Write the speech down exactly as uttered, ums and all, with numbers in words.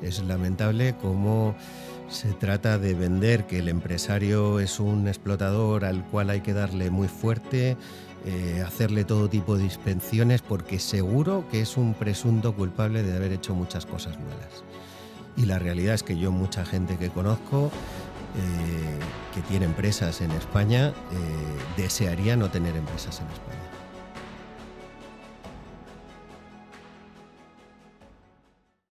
Es lamentable cómo se trata de vender que el empresario es un explotador al cual hay que darle muy fuerte, eh, hacerle todo tipo de dispensiones, porque seguro que es un presunto culpable de haber hecho muchas cosas malas. Y la realidad es que yo, mucha gente que conozco, eh, que tiene empresas en España, eh, desearía no tener empresas en España.